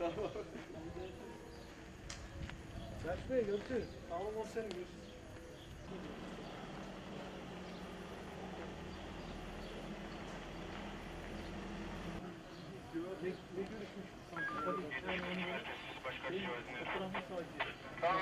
Selçuk Bey görüşürüz. Sağlık olsun senin görüşürüz. Ne görüşmüş? Tabii. Fotoğrafı sadece.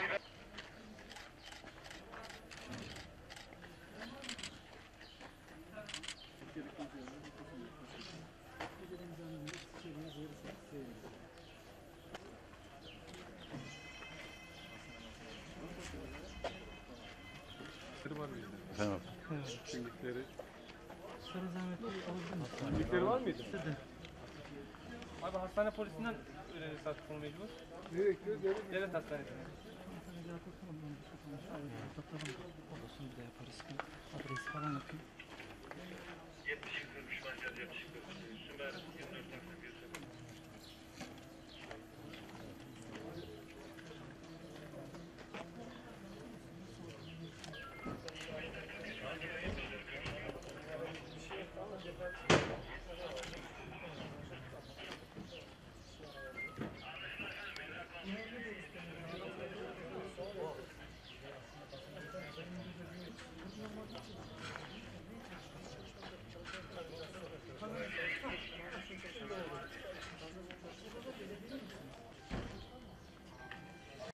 Var mıydı? Efendim? Kimlikleri. Sana zahmet alabilir misin? Kimlikleri var mıydı? Abi hastane polisinden sattık onu mecbur. Nereye gidiyoruz? Devlet hastanesine. Fotoğrafı falan bir de yaparız. Adresi falan yapayım.